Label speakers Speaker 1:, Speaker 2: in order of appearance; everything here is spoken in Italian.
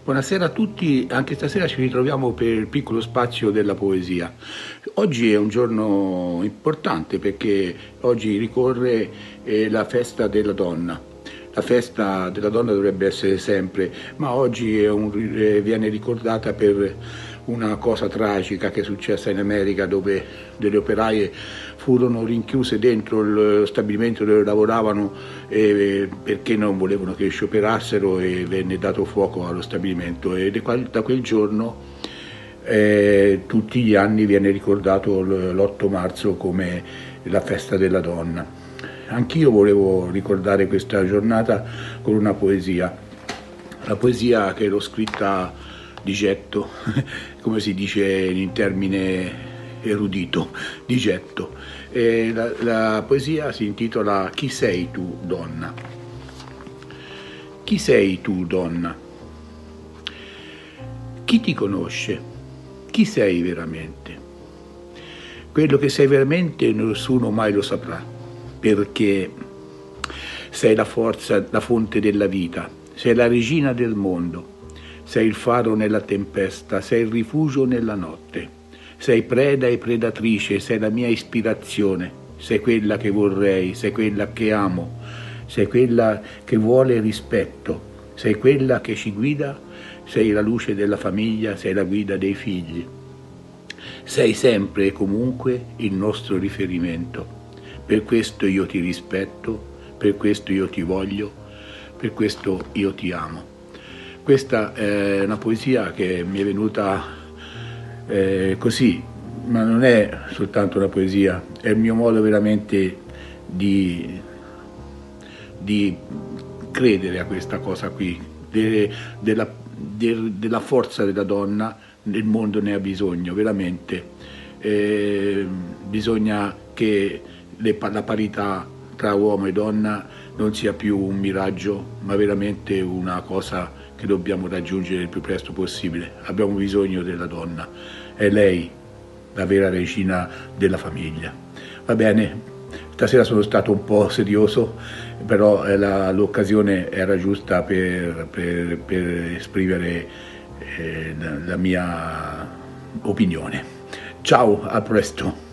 Speaker 1: Buonasera a tutti, anche stasera ci ritroviamo per il piccolo spazio della poesia. Oggi è un giorno importante perché oggi ricorre la festa della donna. La festa della donna dovrebbe essere sempre, ma oggi viene ricordata per una cosa tragica che è successa in America, dove delle operaie furono rinchiuse dentro lo stabilimento dove lavoravano perché non volevano che scioperassero, e venne dato fuoco allo stabilimento, e da quel giorno tutti gli anni viene ricordato l'8 marzo come la festa della donna. Anch'io volevo ricordare questa giornata con una poesia, la poesia che l'ho scritta di getto, come si dice in termine erudito, di getto. La poesia si intitola Chi sei tu, donna? Chi sei tu, donna? Chi ti conosce? Chi sei veramente? Quello che sei veramente nessuno mai lo saprà, perché sei la forza, la fonte della vita, sei la regina del mondo, sei il faro nella tempesta, sei il rifugio nella notte, sei preda e predatrice, sei la mia ispirazione, sei quella che vorrei, sei quella che amo, sei quella che vuole rispetto, sei quella che ci guida, sei la luce della famiglia, sei la guida dei figli. Sei sempre e comunque il nostro riferimento. Per questo io ti rispetto, per questo io ti voglio, per questo io ti amo. Questa è una poesia che mi è venuta così, ma non è soltanto una poesia, è il mio modo veramente di credere a questa cosa qui, della forza della donna. Il mondo ne ha bisogno, veramente. Bisogna che la parità tra uomo e donna non sia più un miraggio, ma veramente una cosa che dobbiamo raggiungere il più presto possibile. Abbiamo bisogno della donna, è lei la vera regina della famiglia. Va bene, stasera sono stato un po' serioso, però l'occasione era giusta per esprimere la mia opinione. Ciao, a presto.